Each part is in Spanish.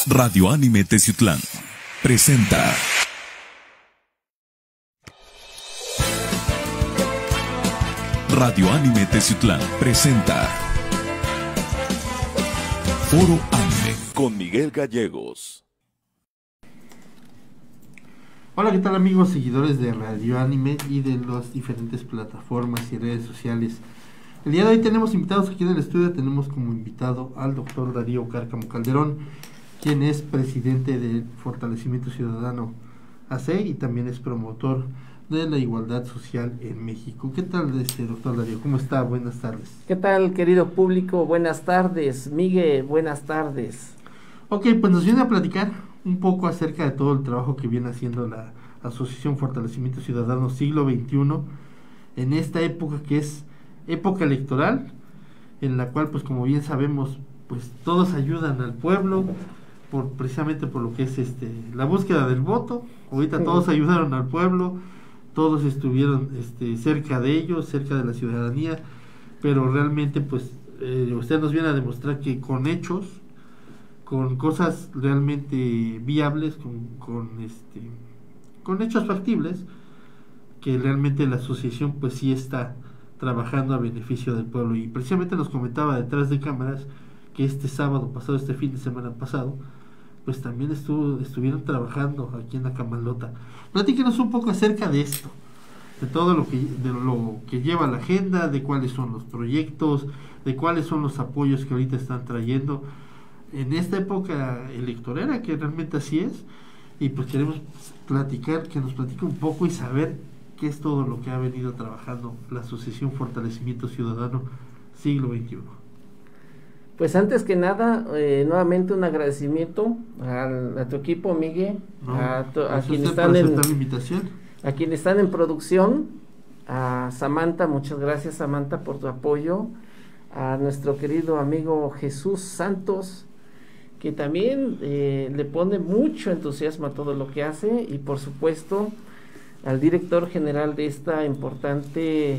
Radio Anime Teciutlán presenta Radio Anime Teciutlán presenta Foro Anime con Miguel Gallegos. Hola, ¿qué tal amigos seguidores de Radio Anime y de las diferentes plataformas y redes sociales? El día de hoy tenemos invitados aquí en el estudio. Tenemos como invitado al doctor Darío Cárcamo Calderón, quien es presidente del Fortalecimiento Ciudadano AC y también es promotor de la igualdad social en México. ¿Qué tal, doctor Darío? ¿Cómo está? Buenas tardes. ¿Qué tal, querido público? Buenas tardes. Miguel, buenas tardes. Ok, pues nos viene a platicar un poco acerca de todo el trabajo que viene haciendo la Asociación Fortalecimiento Ciudadano Siglo XXI en esta época que es época electoral, en la cual, pues como bien sabemos, pues todos ayudan al pueblo precisamente por lo que es la búsqueda del voto. Ahorita todos ayudaron al pueblo, todos estuvieron cerca de ellos, cerca de la ciudadanía, pero realmente pues usted nos viene a demostrar que con hechos, con cosas realmente viables, con hechos factibles, que realmente la asociación pues sí está trabajando a beneficio del pueblo. Y precisamente nos comentaba detrás de cámaras que este sábado pasado, este fin de semana pasado, pues también estuvieron trabajando aquí en la Camalota. Platíquenos un poco acerca de esto, de todo lo que lleva la agenda, de cuáles son los proyectos, de cuáles son los apoyos que ahorita están trayendo en esta época electorera, que realmente así es. Y pues queremos que nos platique un poco y saber qué es todo lo que ha venido trabajando la Asociación Fortalecimiento Ciudadano Siglo XXI. Pues antes que nada, nuevamente un agradecimiento a tu equipo, Miguel, a quienes están en producción, a Samantha, muchas gracias Samantha por tu apoyo, a nuestro querido amigo Jesús Santos, que también le pone mucho entusiasmo a todo lo que hace, y por supuesto al director general de este importante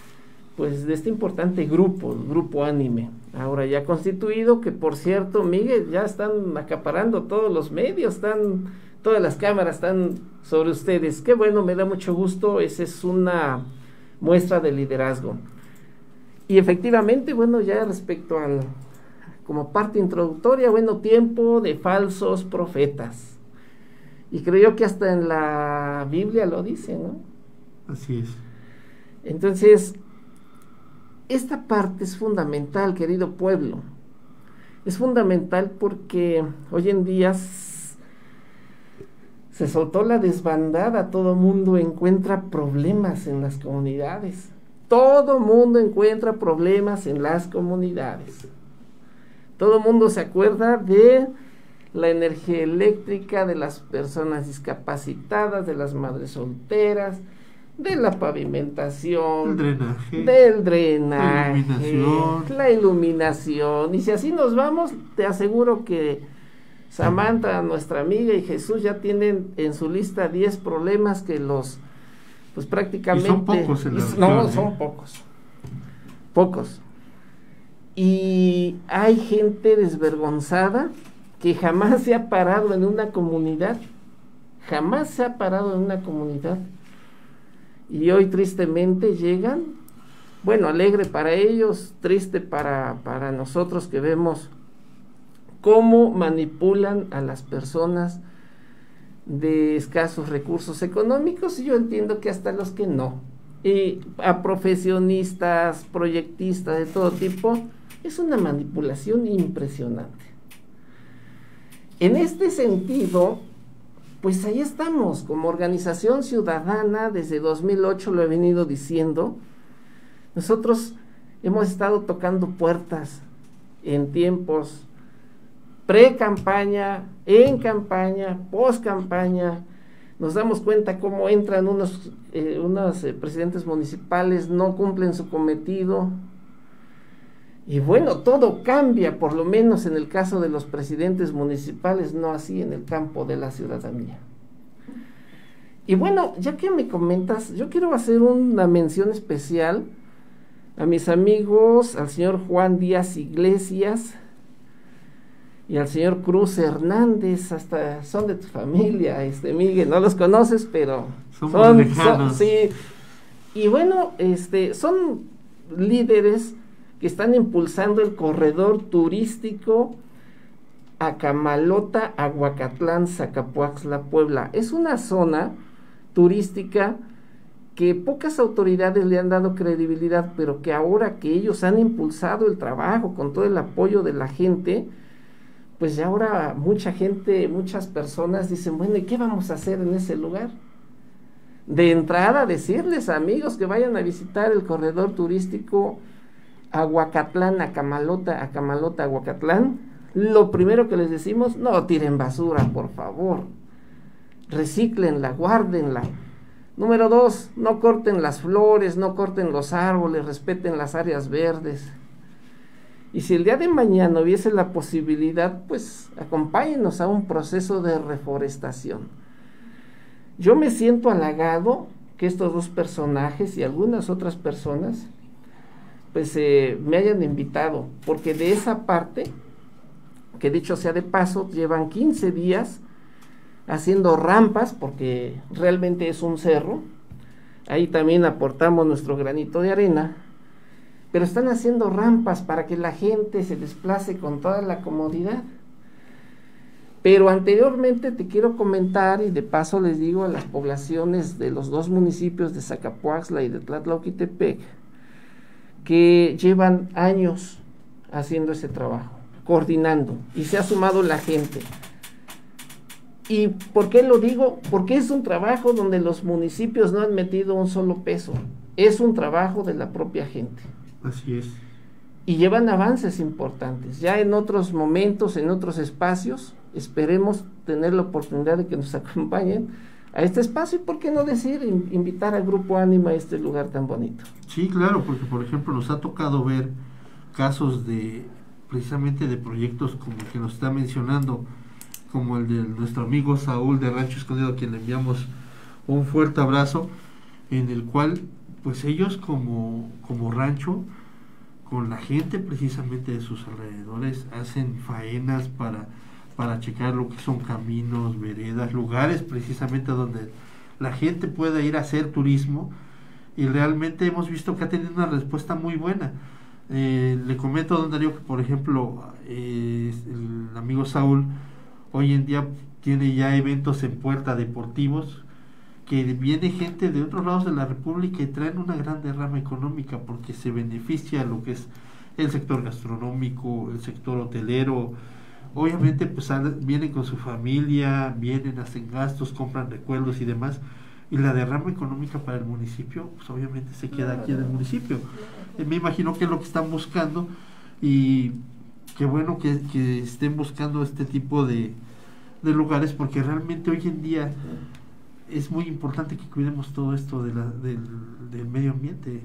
grupo Anime, ahora ya constituido, que por cierto, Miguel, ya están acaparando todos los medios, todas las cámaras están sobre ustedes. Qué bueno, me da mucho gusto, esa es una muestra de liderazgo. Y efectivamente, bueno, ya respecto como parte introductoria, bueno, tiempo de falsos profetas. Y creo que hasta en la Biblia lo dice, ¿no? Así es. Entonces, esta parte es fundamental, querido pueblo. Es fundamental porque hoy en día se soltó la desbandada, todo mundo encuentra problemas en las comunidades. Todo mundo encuentra problemas en las comunidades. Todo mundo se acuerda de la energía eléctrica, de las personas discapacitadas, de las madres solteras, de la pavimentación, del drenaje, la iluminación. Y si así nos vamos, te aseguro que Samantha, nuestra amiga, y Jesús ya tienen en su lista 10 problemas que pues prácticamente... Y son pocos en la región, son pocos. Y hay gente desvergonzada que jamás se ha parado en una comunidad, y hoy tristemente llegan, bueno, alegre para ellos, triste para nosotros, que vemos cómo manipulan a las personas de escasos recursos económicos, y yo entiendo que hasta los que no, y a profesionistas, proyectistas de todo tipo. Es una manipulación impresionante. En este sentido, pues ahí estamos, como organización ciudadana, desde 2008 lo he venido diciendo. Nosotros hemos estado tocando puertas en tiempos pre-campaña, en campaña, post-campaña. Nos damos cuenta cómo entran unos presidentes municipales, no cumplen su cometido. Y bueno, todo cambia, por lo menos en el caso de los presidentes municipales, no así en el campo de la ciudadanía. Y bueno, ya que me comentas, yo quiero hacer una mención especial a mis amigos, al señor Juan Díaz Iglesias, y al señor Cruz Hernández, hasta son de tu familia, Miguel, no los conoces, pero son sí, y bueno, son líderes que están impulsando el corredor turístico Acamalota, Aguacatlán, Zacapuaxtla, Puebla. Es una zona turística que pocas autoridades le han dado credibilidad, pero que ahora que ellos han impulsado el trabajo con todo el apoyo de la gente, pues ya ahora mucha gente, muchas personas dicen, bueno, ¿y qué vamos a hacer en ese lugar? De entrada, decirles, amigos, que vayan a visitar el corredor turístico Aguacatlán, Acamalota, Aguacatlán. Lo primero que les decimos, no tiren basura, por favor. Recíclenla, guárdenla. Número 2, no corten las flores, no corten los árboles, respeten las áreas verdes. Y si el día de mañana hubiese la posibilidad, pues acompáñenos a un proceso de reforestación. Yo me siento halagado que estos dos personajes y algunas otras personas pues me hayan invitado, porque de esa parte, que dicho sea de paso, llevan 15 días haciendo rampas, porque realmente es un cerro, ahí también aportamos nuestro granito de arena, pero están haciendo rampas para que la gente se desplace con toda la comodidad. Pero anteriormente te quiero comentar, y de paso les digo a las poblaciones de los dos municipios de Zacapuaxtla y de Tlatlauquitepec, que llevan años haciendo ese trabajo, coordinando, y se ha sumado la gente. ¿Y por qué lo digo? Porque es un trabajo donde los municipios no han metido un solo peso, es un trabajo de la propia gente. Así es. Y llevan avances importantes. Ya en otros momentos, en otros espacios, esperemos tener la oportunidad de que nos acompañen a este espacio, y por qué no decir, invitar al Grupo Ánima a este lugar tan bonito. Sí, claro, porque por ejemplo nos ha tocado ver casos precisamente de proyectos como el que nos está mencionando, como el de nuestro amigo Saúl de Rancho Escondido, a quien le enviamos un fuerte abrazo, en el cual pues ellos como rancho, con la gente precisamente de sus alrededores, hacen faenas para checar lo que son caminos, veredas, lugares precisamente donde la gente pueda ir a hacer turismo, y realmente hemos visto que ha tenido una respuesta muy buena. Le comento a don Darío que por ejemplo el amigo Saúl hoy en día tiene ya eventos en puerta deportivos, que viene gente de otros lados de la República y traen una gran derrama económica, porque se beneficia lo que es el sector gastronómico, el sector hotelero. Obviamente pues vienen con su familia, vienen, hacen gastos, compran recuerdos y demás, y la derrama económica para el municipio pues obviamente se queda aquí en el municipio. Me imagino que es lo que están buscando, y qué bueno que estén buscando este tipo de lugares, porque realmente hoy en día es muy importante que cuidemos todo esto del medio ambiente.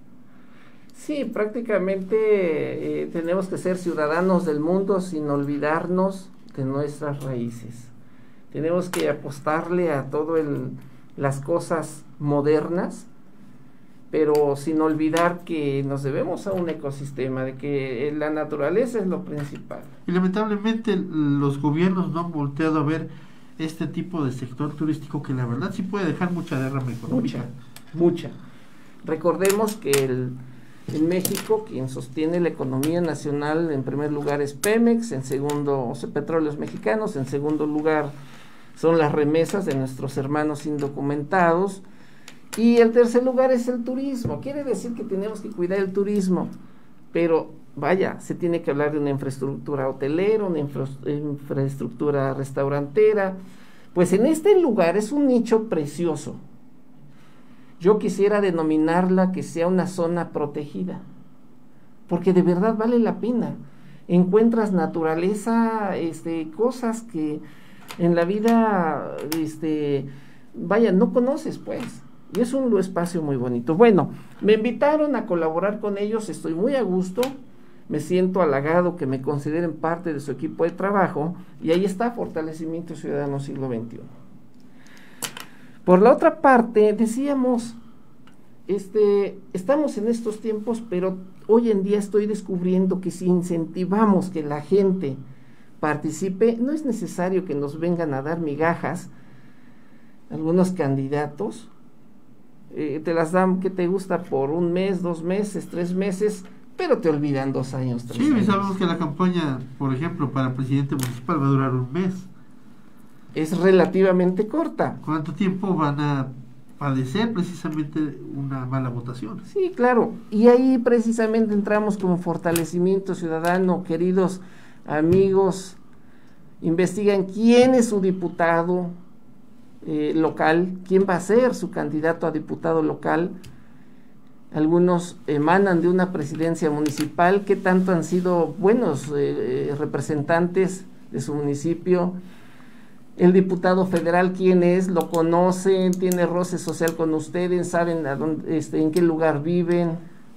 Sí, prácticamente tenemos que ser ciudadanos del mundo sin olvidarnos de nuestras raíces. Tenemos que apostarle a todo las cosas modernas, pero sin olvidar que nos debemos a un ecosistema, de que la naturaleza es lo principal. Y lamentablemente los gobiernos no han volteado a ver este tipo de sector turístico, que la verdad sí puede dejar mucha derrama económica. Mucha. Recordemos que en México quien sostiene la economía nacional en primer lugar es Pemex, en segundo Petróleos Mexicanos, en segundo lugar son las remesas de nuestros hermanos indocumentados, y el tercer lugar es el turismo. Quiere decir que tenemos que cuidar el turismo, pero vaya, se tiene que hablar de una infraestructura hotelera, una infraestructura restaurantera. Pues en este lugar es un nicho precioso. Yo quisiera denominarla que sea una zona protegida, porque de verdad vale la pena. Encuentras naturaleza, cosas que en la vida, vaya, no conoces, pues. Y es un espacio muy bonito. Bueno, me invitaron a colaborar con ellos, estoy muy a gusto, me siento halagado que me consideren parte de su equipo de trabajo, y ahí está Fortalecimiento Ciudadano Siglo XXI. Por la otra parte, decíamos, estamos en estos tiempos, pero hoy en día estoy descubriendo que si incentivamos que la gente participe. No es necesario que nos vengan a dar migajas algunos candidatos. Te las dan, que te gusta, por un mes, 2 meses, 3 meses, pero te olvidan 2 años, 3 años. Sí, sabemos que la campaña, por ejemplo, para presidente municipal va a durar un mes. Es relativamente corta. ¿Cuánto tiempo van a padecer precisamente una mala votación? Sí, claro. Y ahí precisamente entramos como fortalecimiento ciudadano. Queridos amigos, investigan quién es su diputado local, quién va a ser su candidato a diputado local. Algunos emanan de una presidencia municipal, qué tanto han sido buenos representantes de su municipio. El diputado federal, quién es, lo conocen, tiene roce social con ustedes, saben a dónde, en qué lugar viven.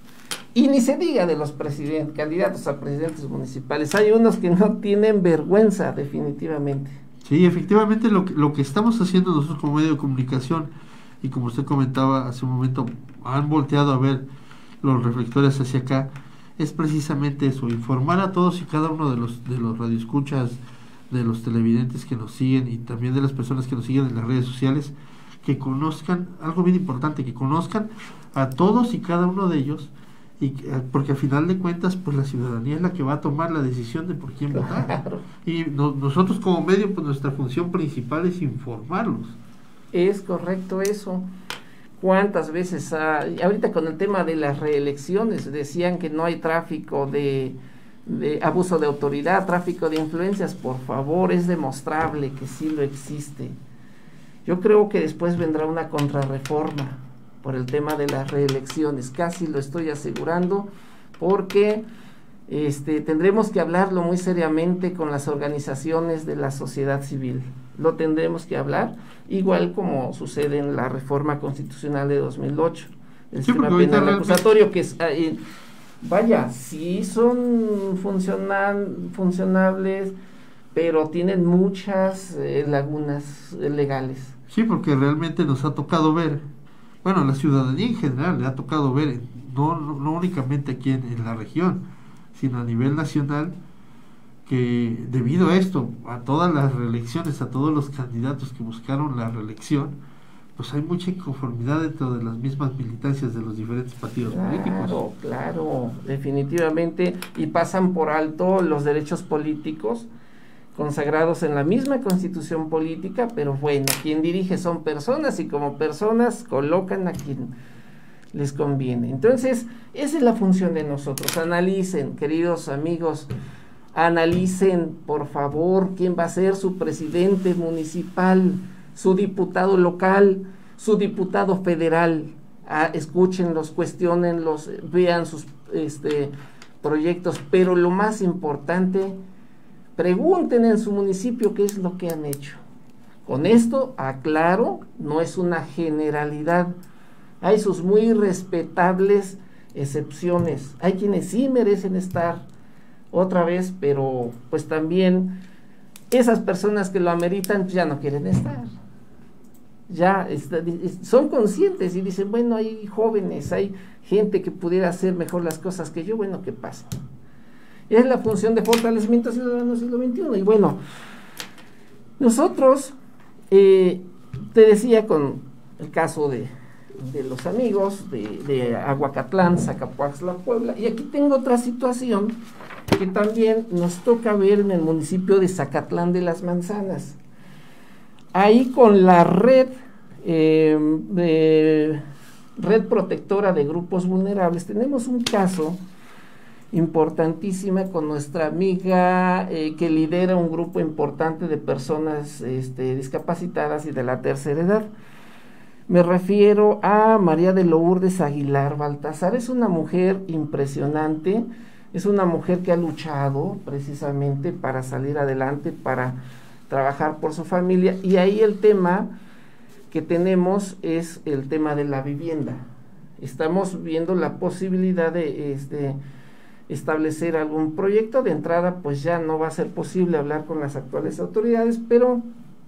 Y ni se diga de los candidatos a presidentes municipales. Hay unos que no tienen vergüenza, definitivamente. Sí, efectivamente lo que estamos haciendo nosotros como medio de comunicación, y como usted comentaba hace un momento, han volteado a ver los reflectores hacia acá, es precisamente eso, informar a todos y cada uno de los radioescuchas, de los televidentes que nos siguen y también de las personas que nos siguen en las redes sociales, que conozcan algo bien importante, que conozcan a todos y cada uno de ellos, y porque al final de cuentas pues la ciudadanía es la que va a tomar la decisión de por quién votar, y nosotros como medio, pues nuestra función principal es informarlos. Es correcto eso. ¿Cuántas veces ahorita con el tema de las reelecciones decían que no hay tráfico de abuso de autoridad, tráfico de influencias? Por favor, es demostrable que sí lo existe. Yo creo que después vendrá una contrarreforma por el tema de las reelecciones, casi lo estoy asegurando, porque tendremos que hablarlo muy seriamente con las organizaciones de la sociedad civil. Lo tendremos que hablar, igual como sucede en la reforma constitucional de 2008, el sistema penal acusatorio, que es, vaya, sí son funcionables, pero tienen muchas lagunas legales. Sí, porque realmente nos ha tocado ver, bueno, la ciudadanía en general le ha tocado ver, no únicamente aquí en la región, sino a nivel nacional, que debido a esto, a todas las reelecciones, a todos los candidatos que buscaron la reelección, pues hay mucha inconformidad dentro de las mismas militancias de los diferentes partidos políticos. Claro, definitivamente, y pasan por alto los derechos políticos consagrados en la misma constitución política, pero bueno, quien dirige son personas y como personas colocan a quien les conviene. Entonces, esa es la función de nosotros. Analicen, queridos amigos, analicen, por favor, quién va a ser su presidente municipal, su diputado local, su diputado federal. Escúchenlos, cuestionenlos, vean sus proyectos, pero lo más importante, pregunten en su municipio qué es lo que han hecho. Con esto, aclaro, no es una generalidad. Hay sus muy respetables excepciones. Hay quienes sí merecen estar otra vez, pero pues también esas personas que lo ameritan pues ya no quieren estar. Ya son conscientes y dicen, bueno, hay jóvenes, hay gente que pudiera hacer mejor las cosas que yo, bueno, ¿qué pasa? Es la función de fortalecimiento ciudadano siglo XXI. Y bueno, nosotros, te decía con el caso de los amigos de Aguacatlán, Zacapuaxtla, Puebla, y aquí tengo otra situación que también nos toca ver en el municipio de Zacatlán de las Manzanas. Ahí con la red protectora de grupos vulnerables tenemos un caso importantísima con nuestra amiga que lidera un grupo importante de personas discapacitadas y de la tercera edad. Me refiero a María de Lourdes Aguilar Baltasar. Es una mujer impresionante, es una mujer que ha luchado precisamente para salir adelante, para trabajar por su familia, y ahí el tema que tenemos es el tema de la vivienda. Estamos viendo la posibilidad de establecer algún proyecto. De entrada pues ya no va a ser posible hablar con las actuales autoridades, pero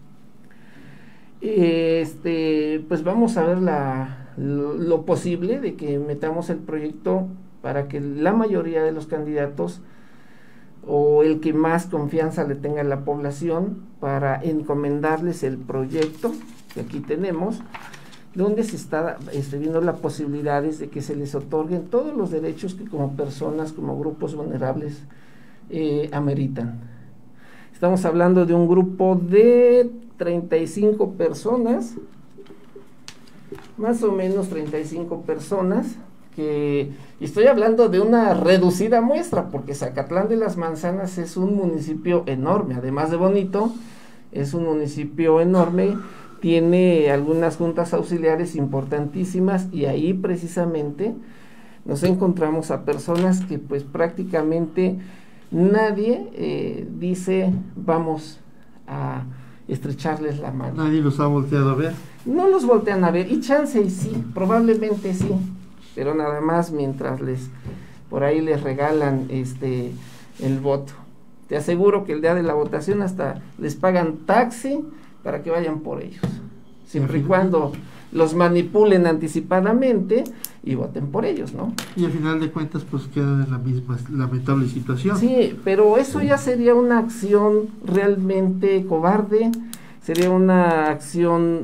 pues vamos a ver lo posible de que metamos el proyecto para que la mayoría de los candidatos o el que más confianza le tenga a la población para encomendarles el proyecto que aquí tenemos, donde se está viendo las posibilidades de que se les otorguen todos los derechos que como personas, como grupos vulnerables ameritan. Estamos hablando de un grupo de 35 personas, más o menos 35 personas, y estoy hablando de una reducida muestra, porque Zacatlán de las Manzanas es un municipio enorme, además de bonito, es un municipio enorme, tiene algunas juntas auxiliares importantísimas, y ahí precisamente nos encontramos a personas que pues prácticamente nadie dice vamos a estrecharles la mano. Nadie los ha volteado a ver. No los voltean a ver, y chance y sí, probablemente sí, pero nada más mientras por ahí les regalan el voto. Te aseguro que el día de la votación hasta les pagan taxi para que vayan por ellos, siempre y cuando los manipulen anticipadamente y voten por ellos, ¿no? Y al final de cuentas pues quedan en la misma lamentable situación. Sí, pero eso ya sería una acción realmente cobarde, sería una acción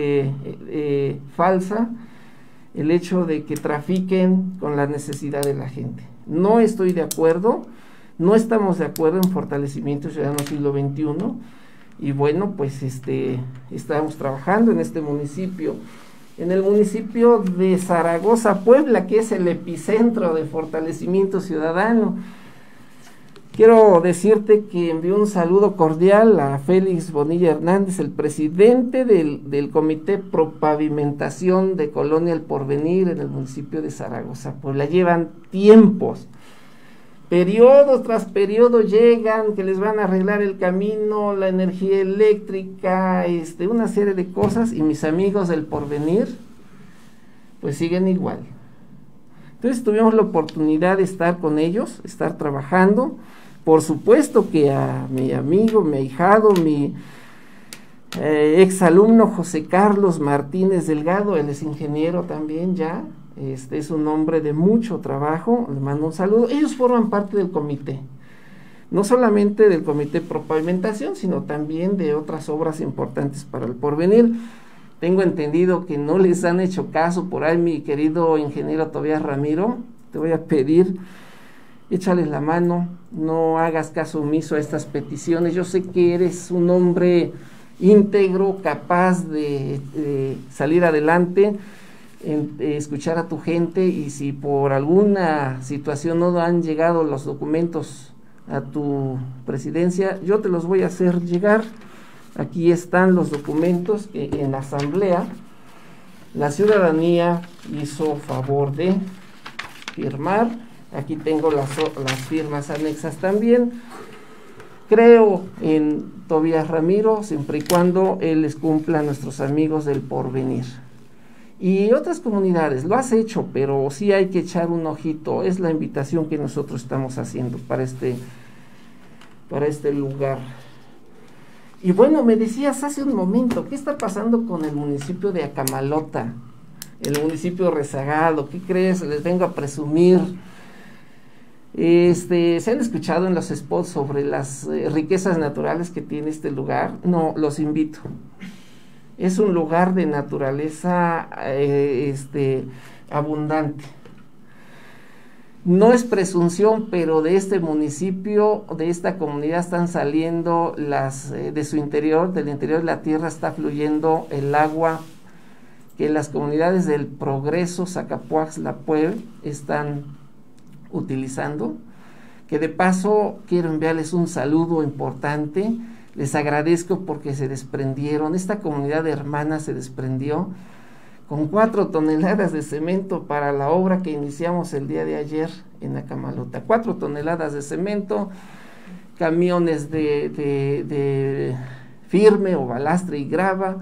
falsa, el hecho de que trafiquen con la necesidad de la gente. No estoy de acuerdo, no estamos de acuerdo en fortalecimiento ciudadano siglo XXI, y bueno, pues estamos trabajando en este municipio, en el municipio de Zaragoza, Puebla, que es el epicentro de fortalecimiento ciudadano. Quiero decirte que envío un saludo cordial a Félix Bonilla Hernández, el presidente del Comité Pro Pavimentación de Colonia El Porvenir en el municipio de Zaragoza, Puebla. Llevan tiempos, periodo tras periodo llegan, que les van a arreglar el camino, la energía eléctrica, una serie de cosas, y mis amigos del Porvenir, pues siguen igual. Entonces tuvimos la oportunidad de estar con ellos, estar trabajando. Por supuesto que a mi amigo, mi ahijado, mi exalumno José Carlos Martínez Delgado, él es ingeniero también ya, es un hombre de mucho trabajo, le mando un saludo. Ellos forman parte del comité, no solamente del Comité Pro Pavimentación, sino también de otras obras importantes para el Porvenir. Tengo entendido que no les han hecho caso por ahí, mi querido ingeniero Tobías Ramiro, te voy a pedir, échales la mano, no hagas caso omiso a estas peticiones. Yo sé que eres un hombre íntegro, capaz de salir adelante, escuchar a tu gente, y si por alguna situación no han llegado los documentos a tu presidencia, yo te los voy a hacer llegar. Aquí están los documentos que en la asamblea la ciudadanía hizo favor de firmar. Aquí tengo las firmas anexas también. Creo en Tobías Ramiro, siempre y cuando él les cumpla a nuestros amigos del Porvenir. Y otras comunidades, lo has hecho, pero sí hay que echar un ojito. Es la invitación que nosotros estamos haciendo para este lugar. Y bueno, me decías hace un momento, ¿qué está pasando con el municipio de Acamalota? El municipio rezagado, ¿qué crees? Les vengo a presumir. Se han escuchado en los spots sobre las riquezas naturales que tiene este lugar. No, los invito. Es un lugar de naturaleza abundante. No es presunción, pero de este municipio, de esta comunidad están saliendo de su interior, del interior de la tierra está fluyendo el agua que las comunidades del Progreso, Zacapuaxtla, Puebla están utilizando, que de paso quiero enviarles un saludo importante. Les agradezco porque se desprendieron, esta comunidad de hermanas se desprendió con 4 toneladas de cemento para la obra que iniciamos el día de ayer en Acamalota. 4 toneladas de cemento, camiones de firme o balastre y grava,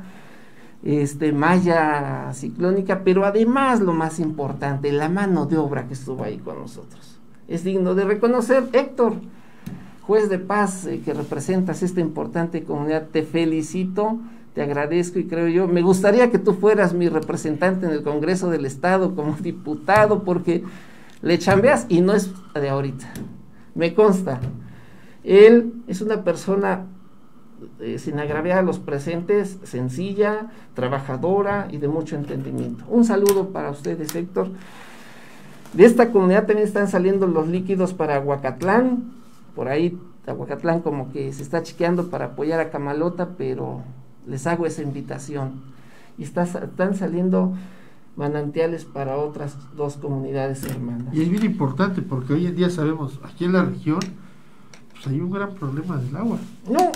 malla ciclónica, pero además lo más importante, la mano de obra que estuvo ahí con nosotros. Es digno de reconocer. Héctor, juez de paz, que representas esta importante comunidad, te felicito, te agradezco, y creo yo, me gustaría que tú fueras mi representante en el Congreso del Estado como diputado, porque le chambeas y no es de ahorita, me consta. Él es una persona, sin agraviar a los presentes, sencilla, trabajadora y de mucho entendimiento. Un saludo para ustedes, Héctor. De esta comunidad también están saliendo los líquidos para Huacatlán. Por ahí Huacatlán como que se está chequeando para apoyar a Camalota, pero les hago esa invitación. Y están saliendo manantiales para otras 2 comunidades hermanas. Y es bien importante porque hoy en día sabemos, aquí en la región, pues hay un gran problema del agua. No.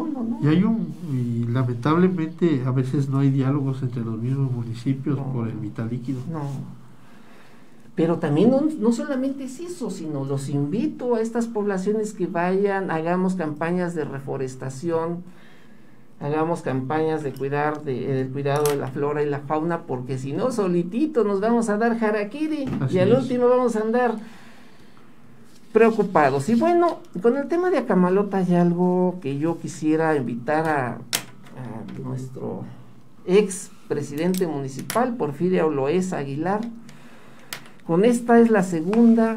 Y lamentablemente a veces no hay diálogos entre los mismos municipios por el vital líquido. No. Pero también no solamente es eso, sino los invito a estas poblaciones que vayan, hagamos campañas de reforestación, hagamos campañas de cuidado de la flora y la fauna, porque si no, solitito nos vamos a dar harakiri y al último vamos a andar preocupados. Y bueno, con el tema de Acamalota hay algo que yo quisiera invitar a nuestro ex presidente municipal, Porfirio Loesa Aguilar. Con esta es la segunda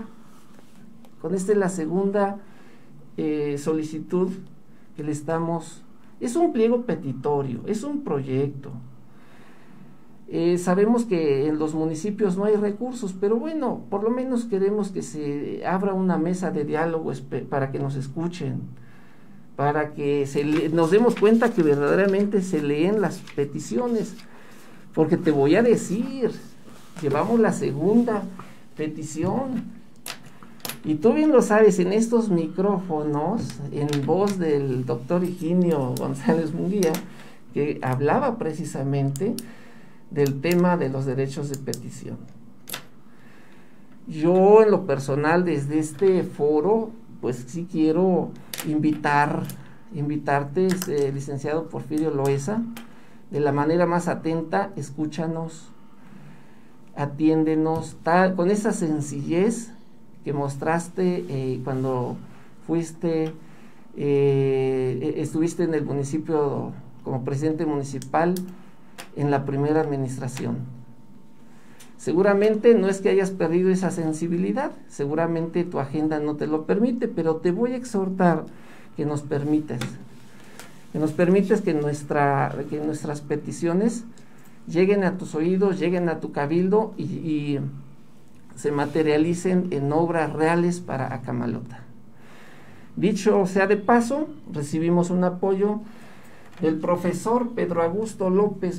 solicitud que le estamos. Es un pliego petitorio, es un proyecto. Sabemos que en los municipios no hay recursos, pero bueno, por lo menos queremos que se abra una mesa de diálogo para que nos escuchen, para que nos demos cuenta que verdaderamente se leen las peticiones, porque te voy a decir, llevamos la segunda petición, y tú bien lo sabes, en estos micrófonos, en voz del doctor Higinio González Munguía, que hablaba precisamente del tema de los derechos de petición. Yo en lo personal, desde este foro, pues sí quiero invitarte, licenciado Porfirio Loesa, de la manera más atenta, escúchanos, atiéndenos, con esa sencillez que mostraste cuando estuviste en el municipio como presidente municipal en la primera administración. Seguramente no es que hayas perdido esa sensibilidad, seguramente tu agenda no te lo permite, pero te voy a exhortar que nos permitas que nuestras peticiones lleguen a tus oídos, lleguen a tu cabildo y se materialicen en obras reales para Acamalota. Dicho sea de paso, recibimos un apoyo del profesor Pedro Augusto López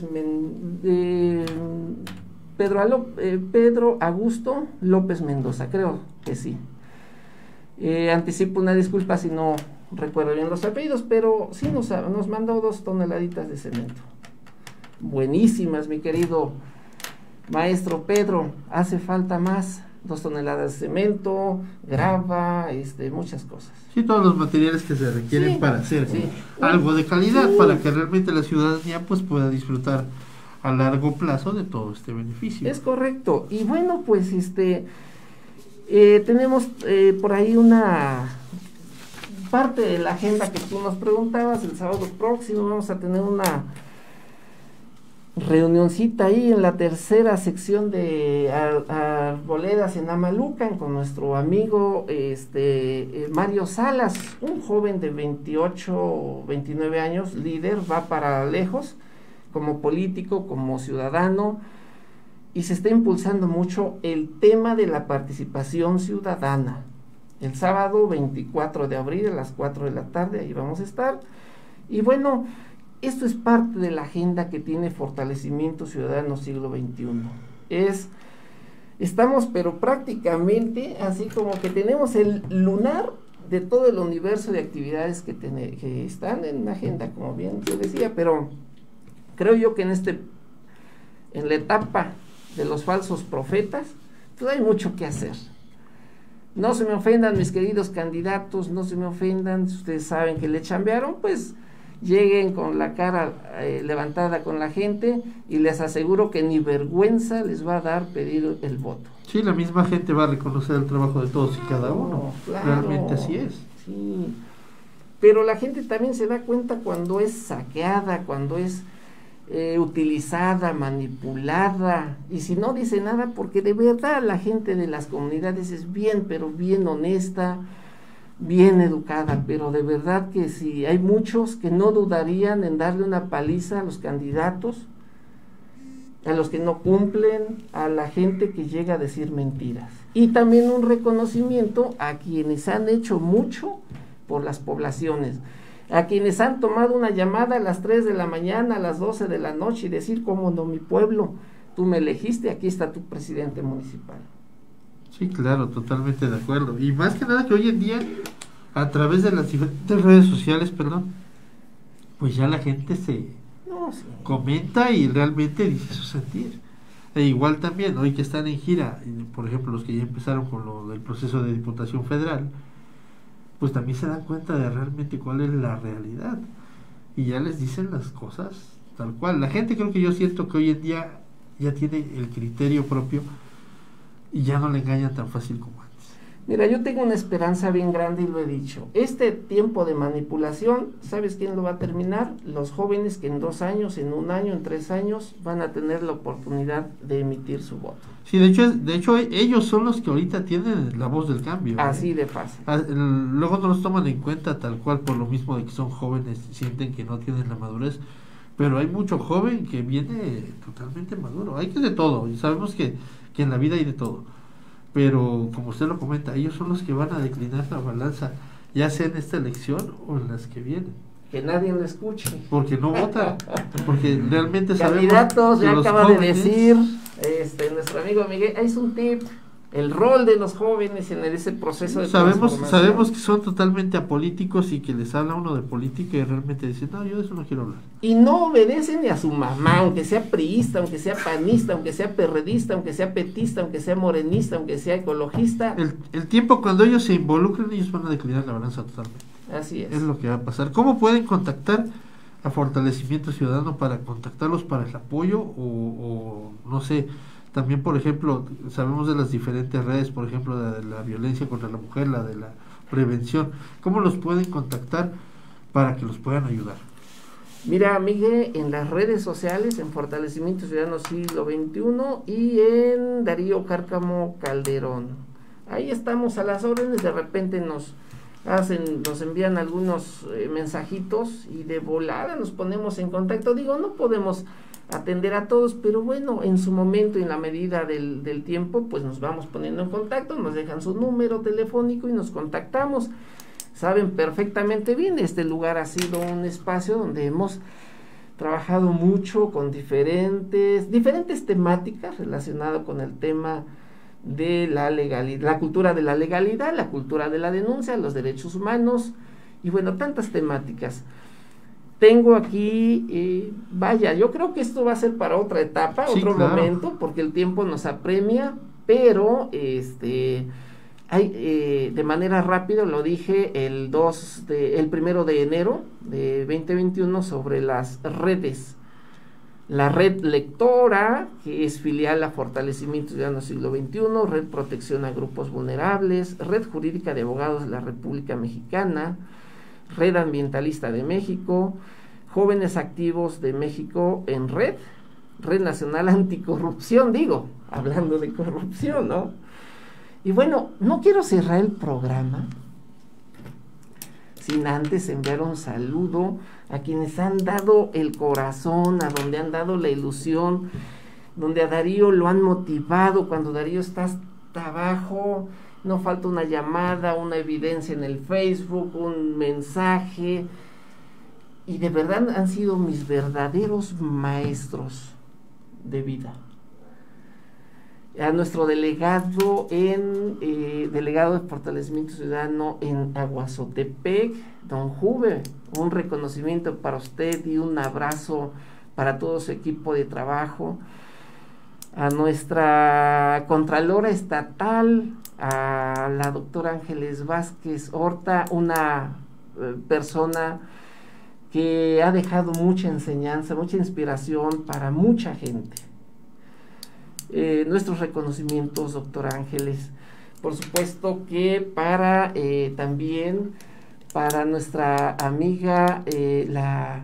Mendoza, creo que sí. Anticipo una disculpa si no recuerdo bien los apellidos, pero sí nos mandó 2 toneladitas de cemento. Buenísimas, mi querido maestro Pedro, hace falta más, 2 toneladas de cemento, grava, muchas cosas. Sí, todos los materiales que se requieren para hacer algo de calidad, para que realmente la ciudadanía pues pueda disfrutar a largo plazo de todo este beneficio. Es correcto. Y bueno, pues tenemos por ahí una parte de la agenda que tú nos preguntabas. El sábado próximo vamos a tener una reunioncita ahí en la tercera sección de Arboledas en Amalucan con nuestro amigo Mario Salas, un joven de 28 o 29 años, líder, va para lejos como político, como ciudadano, y se está impulsando mucho el tema de la participación ciudadana. El sábado 24 de abril a las 4 de la tarde, ahí vamos a estar. Y bueno, esto es parte de la agenda que tiene Fortalecimiento Ciudadano Siglo XXI. Estamos pero prácticamente así como que tenemos el lunar de todo el universo de actividades que están en la agenda, como bien yo decía, pero creo yo que en la etapa de los falsos profetas, pues hay mucho que hacer. No se me ofendan mis queridos candidatos, no se me ofendan, si ustedes saben que le chambearon, pues lleguen con la cara levantada con la gente y les aseguro que ni vergüenza les va a dar pedir el voto. Sí, la misma gente va a reconocer el trabajo de todos y cada uno. Claro, realmente así es. Sí. Pero la gente también se da cuenta cuando es saqueada, cuando es utilizada, manipulada, y si no dice nada, porque de verdad la gente de las comunidades es bien, pero bien honesta, bien educada, pero de verdad que sí, hay muchos que no dudarían en darle una paliza a los candidatos, a los que no cumplen, a la gente que llega a decir mentiras. Y también un reconocimiento a quienes han hecho mucho por las poblaciones, a quienes han tomado una llamada a las 3 de la mañana, a las 12 de la noche y decir, cómo no, mi pueblo, tú me elegiste, aquí está tu presidente municipal. Sí, claro, totalmente de acuerdo. Y más que nada que hoy en día, a través de las diferentes redes sociales, pues ya la gente se comenta y realmente dice su sentir. E igual también, hoy que están en gira, por ejemplo, los que ya empezaron con lo del proceso de Diputación Federal, pues también se dan cuenta de realmente cuál es la realidad. Y ya les dicen las cosas tal cual. La gente, creo que yo siento que hoy en día ya tiene el criterio propio y ya no le engañan tan fácil como antes. Mira, yo tengo una esperanza bien grande y lo he dicho. Este tiempo de manipulación, ¿sabes quién lo va a terminar? Los jóvenes que en 2 años, en 1 año, en 3 años van a tener la oportunidad de emitir su voto. Sí, de hecho ellos son los que ahorita tienen la voz del cambio. Así de fácil. Luego no los toman en cuenta tal cual por lo mismo de que son jóvenes, sienten que no tienen la madurez. Pero hay mucho joven que viene totalmente maduro. Hay que de todo, y sabemos que en la vida hay de todo. Pero como usted lo comenta, ellos son los que van a declinar la balanza, ya sea en esta elección o en las que vienen. Que nadie lo escuche. Porque no vota, porque realmente sabemos. Candidatos, ya acaba jóvenes, de decir nuestro amigo Miguel, es un tip. El rol de los jóvenes en ese proceso de transformación. Sabemos que son totalmente apolíticos y que les habla uno de política y realmente dicen, no, yo de eso no quiero hablar. Y no obedecen ni a su mamá, aunque sea priista, aunque sea panista, aunque sea perredista, aunque sea petista, aunque sea morenista, aunque sea ecologista. El tiempo cuando ellos se involucren, ellos van a declinar la balanza totalmente. Así es. Es lo que va a pasar. ¿Cómo pueden contactar a Fortalecimiento Ciudadano para contactarlos para el apoyo o no sé? También, por ejemplo, sabemos de las diferentes redes, por ejemplo, de la violencia contra la mujer, la de la prevención. ¿Cómo los pueden contactar para que los puedan ayudar? Mira, Miguel, en las redes sociales, en Fortalecimiento Ciudadano Siglo XXI y en Darío Cárcamo Calderón. Ahí estamos a las órdenes, de repente nos envían algunos mensajitos y de volada nos ponemos en contacto. Digo, no podemos atender a todos, pero bueno, en su momento y en la medida del tiempo, pues nos vamos poniendo en contacto, nos dejan su número telefónico y nos contactamos. Saben perfectamente bien, este lugar ha sido un espacio donde hemos trabajado mucho con diferentes temáticas relacionadas con el tema de la legalidad, la cultura de la legalidad, la cultura de la denuncia, los derechos humanos y bueno, tantas temáticas. Tengo aquí, yo creo que esto va a ser para otra etapa, sí, otro momento, porque el tiempo nos apremia, pero hay de manera rápida, lo dije el 1 de enero de 2021 sobre las redes. La red lectora, que es filial a Fortalecimiento Ciudadano Siglo XXI, Red Protección a Grupos Vulnerables, Red Jurídica de Abogados de la República Mexicana, Red Ambientalista de México, Jóvenes Activos de México en Red, Red Nacional Anticorrupción, hablando de corrupción, ¿no? Y bueno, no quiero cerrar el programa sin antes enviar un saludo a quienes han dado el corazón, a donde han dado la ilusión, donde a Darío lo han motivado, cuando Darío está hasta abajo, no falta una llamada, una evidencia en el Facebook, un mensaje, y de verdad han sido mis verdaderos maestros de vida. A nuestro delegado delegado de Fortalecimiento Ciudadano en Aguazotepec, don Juve, un reconocimiento para usted y un abrazo para todo su equipo de trabajo. A nuestra Contralora Estatal, a la doctora Ángeles Vázquez Horta, una persona que ha dejado mucha enseñanza, mucha inspiración para mucha gente. Nuestros reconocimientos, doctor Ángeles. Por supuesto que también para nuestra amiga, la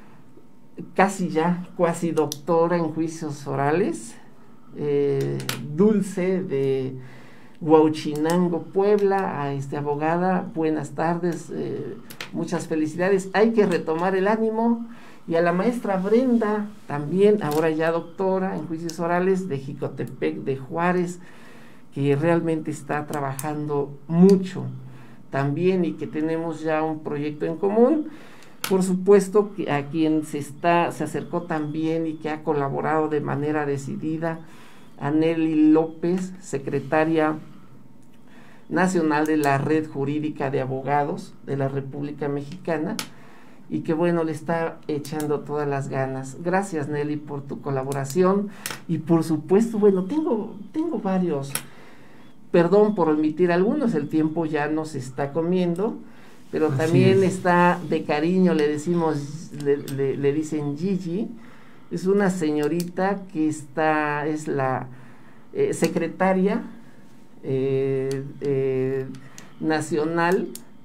cuasi doctora en juicios orales, Dulce Huauchinango, Puebla. Abogada, buenas tardes, muchas felicidades, hay que retomar el ánimo. Y a la maestra Brenda, también, ahora ya doctora en juicios orales, de Jicotepec de Juárez, que realmente está trabajando mucho también y que tenemos ya un proyecto en común. Por supuesto que a quien se acercó también y que ha colaborado de manera decidida, a Nelly López, secretaria nacional de la Red Jurídica de Abogados de la República Mexicana, y que bueno, le está echando todas las ganas. Gracias, Nelly, por tu colaboración. Y por supuesto, bueno, tengo varios, perdón por omitir algunos, el tiempo ya nos está comiendo, pero así también está de cariño, le decimos, le dicen Gigi. Es una señorita que es la secretaria nacional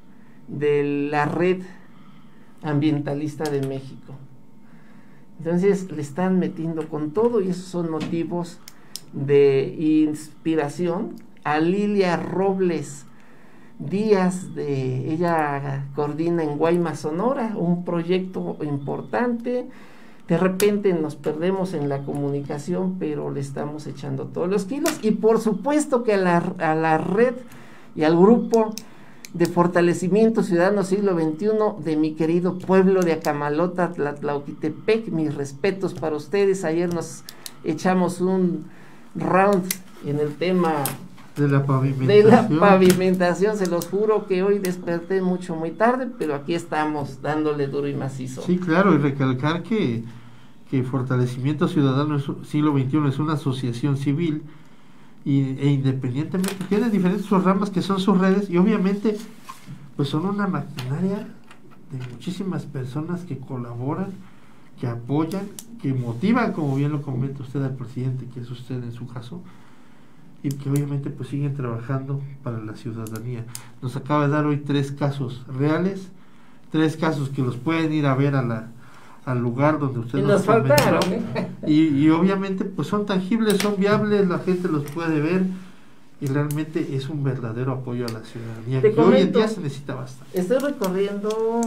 de la Red Ambientalista de México. Entonces le están metiendo con todo y esos son motivos de inspiración. A Lilia Robles Díaz, ella coordina en Guaymas, Sonora, un proyecto importante. De repente nos perdemos en la comunicación, pero le estamos echando todos los kilos. Y por supuesto que a la red y al grupo de Fortalecimiento Ciudadano Siglo XXI de mi querido pueblo de Acamalota, Tlatlauquitepec, mis respetos para ustedes. Ayer nos echamos un round en el tema de la pavimentación. Se los juro que hoy desperté muy tarde, pero aquí estamos dándole duro y macizo. Sí, claro, y recalcar que Fortalecimiento Ciudadano Siglo XXI es una asociación civil e independientemente tiene diferentes ramas que son sus redes, y obviamente pues son una maquinaria de muchísimas personas que colaboran, que apoyan, que motivan, como bien lo comenta usted, al presidente, que es usted en su caso, y que obviamente pues siguen trabajando para la ciudadanía. Nos acaba de dar hoy 3 casos reales, 3 casos que los pueden ir a ver al lugar donde usted nos faltaron, y obviamente pues son tangibles, son viables, la gente los puede ver, y realmente es un verdadero apoyo a la ciudadanía, que hoy en día se necesita bastante. Estoy recorriendo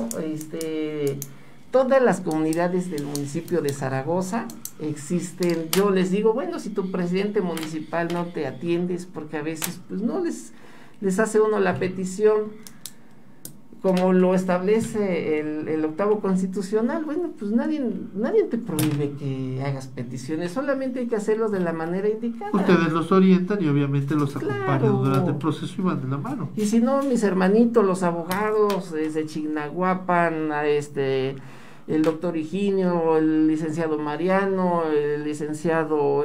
todas las comunidades del municipio de Zaragoza. Existen, yo les digo, bueno, si tu presidente municipal no te atiendes, porque a veces pues no les hace uno la petición como lo establece el 8º constitucional. Bueno, pues nadie te prohíbe que hagas peticiones, solamente hay que hacerlo de la manera indicada. Ustedes los orientan y obviamente los acompañan durante el proceso y van de la mano. Y si no, mis hermanitos, los abogados desde Chignahuapan, el doctor Higinio, el licenciado Mariano, el licenciado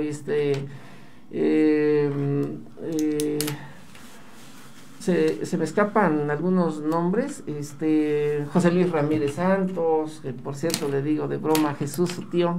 se me escapan algunos nombres, José Luis Ramírez Santos, que por cierto le digo de broma a Jesús, su tío.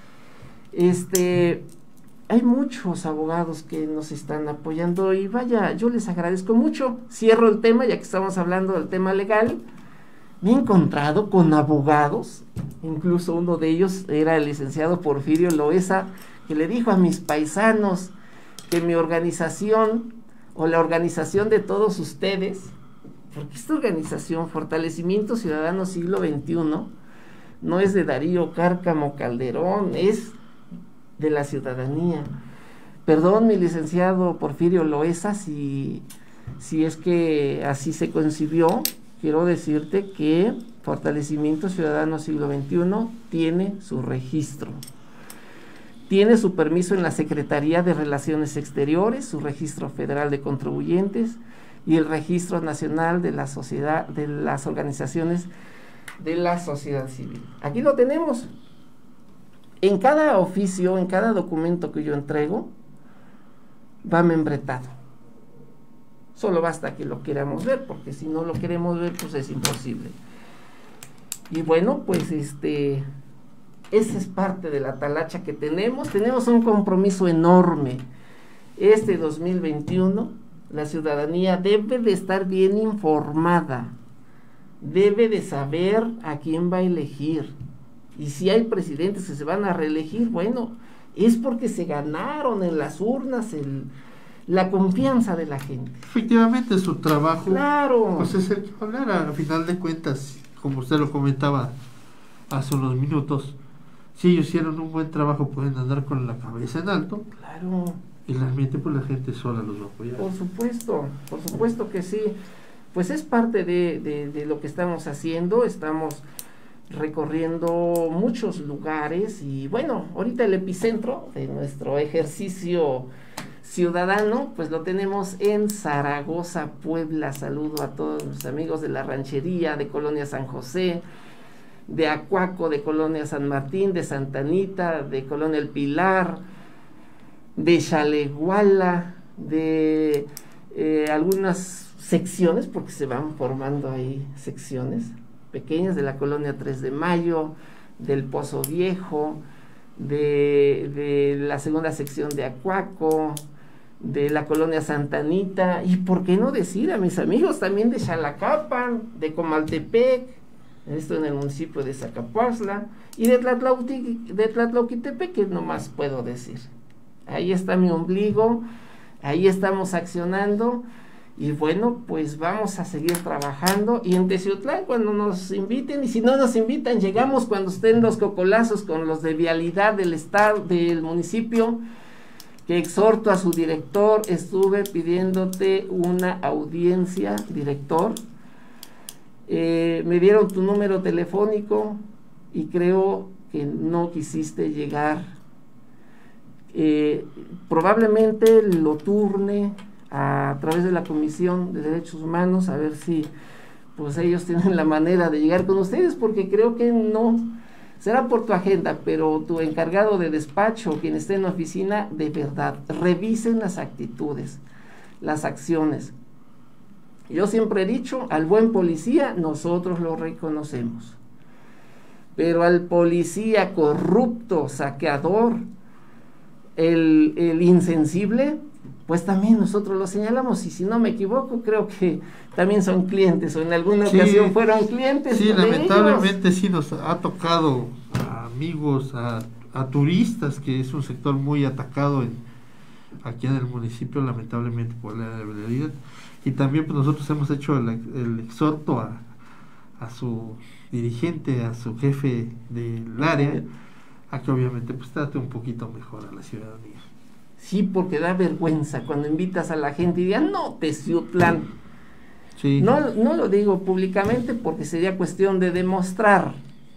Hay muchos abogados que nos están apoyando y vaya, yo les agradezco mucho. Cierro el tema, ya que estamos hablando del tema legal. Me he encontrado con abogados, incluso uno de ellos era el licenciado Porfirio Loesa, que le dijo a mis paisanos que mi organización, o la organización de todos ustedes, porque esta organización, Fortalecimiento Ciudadano Siglo XXI, no es de Darío Cárcamo Calderón, es de la ciudadanía. Perdón, mi licenciado Porfirio Loesa, si es que así se concibió. Quiero decirte que Fortalecimiento Ciudadano Siglo XXI tiene su registro. Tiene su permiso en la Secretaría de Relaciones Exteriores, su registro federal de contribuyentes y el registro nacional de la sociedad, de las organizaciones de la sociedad civil. Aquí lo tenemos. En cada oficio, en cada documento que yo entrego, va membretado. Solo basta que lo queramos ver, porque si no lo queremos ver, pues es imposible. Y bueno, pues esa es parte de la talacha que tenemos. Tenemos un compromiso enorme. 2021, la ciudadanía debe de estar bien informada, debe de saber a quién va a elegir. Y si hay presidentes que se van a reelegir, bueno, es porque se ganaron en las urnas la confianza de la gente. Efectivamente, su trabajo, Claro. pues es el que va a hablar. A final de cuentas, como usted lo comentaba hace unos minutos, si ellos hicieron un buen trabajo, pueden andar con la cabeza en alto, Claro, y realmente pues la gente sola los va a apoyar. por supuesto que sí. Pues es parte de lo que estamos haciendo, estamos recorriendo muchos lugares y bueno, ahorita el epicentro de nuestro ejercicio ciudadano, pues lo tenemos en Zaragoza, Puebla. Saludo a todos los amigos de la Ranchería, de Colonia San José, de Acuaco, de Colonia San Martín, de Santa Anita, de Colonia El Pilar, de Chalehuala, de algunas secciones, porque se van formando ahí secciones pequeñas, de la Colonia 3 de Mayo, del Pozo Viejo, de la segunda sección de Acuaco, de la Colonia Santa Anita, y por qué no decir a mis amigos también de Xalacapan, de Comaltepec, esto en el municipio de Zacapuazla, y de Tlatlauquitepec, que nomás puedo decir. Ahí está mi ombligo, ahí estamos accionando, y bueno, pues vamos a seguir trabajando, y en Teciutlán cuando nos inviten, y si no nos invitan, llegamos cuando estén los cocolazos con los de vialidad del estado, del municipio, que exhorto a su director. Estuve pidiéndote una audiencia, director, me dieron tu número telefónico, y creo que no quisiste llegar. Probablemente lo turne a través de la Comisión de Derechos Humanos, a ver si pues ellos tienen la manera de llegar con ustedes, porque creo que no, será por tu agenda, pero tu encargado de despacho, quien esté en la oficina, de verdad, revisen las actitudes, las acciones. Yo siempre he dicho, al buen policía nosotros lo reconocemos, pero al policía corrupto, saqueador, el insensible, pues también nosotros lo señalamos, y si no me equivoco, creo que también son clientes, o en alguna ocasión fueron clientes. Sí, lamentablemente sí nos ha tocado a amigos, a turistas, que es un sector muy atacado aquí en el municipio, lamentablemente por la realidad, y también pues nosotros hemos hecho el exhorto a su dirigente, a su jefe del área, a que obviamente pues trate un poquito mejor a la ciudadanía. Sí, porque da vergüenza cuando invitas a la gente y digan, no, Teciutlán. Sí. No lo digo públicamente porque sería cuestión de demostrar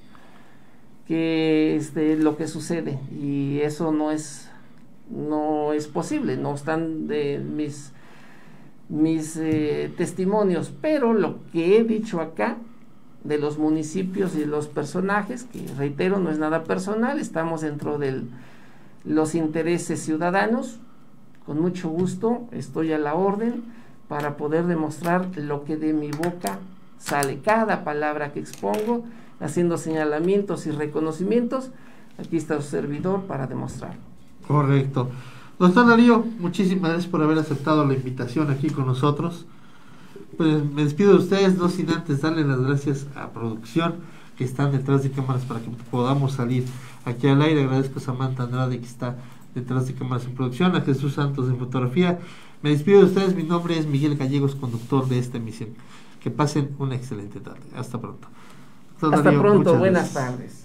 que lo que sucede, y eso no es posible, no están de mis testimonios, pero lo que he dicho acá de los municipios y de los personajes, que reitero, no es nada personal, estamos dentro de los intereses ciudadanos. Con mucho gusto estoy a la orden para poder demostrar lo que de mi boca sale, cada palabra que expongo, haciendo señalamientos y reconocimientos. Aquí está su servidor para demostrarlo. Correcto. Doctor Darío, muchísimas gracias por haber aceptado la invitación aquí con nosotros. Pues me despido de ustedes, no sin antes darle las gracias a producción, que están detrás de cámaras para que podamos salir aquí al aire. Agradezco a Samantha Andrade, que está detrás de cámaras en producción, a Jesús Santos en fotografía. Me despido de ustedes, mi nombre es Miguel Gallegos, conductor de esta emisión. Que pasen una excelente tarde. Hasta pronto. Hasta pronto, buenas tardes.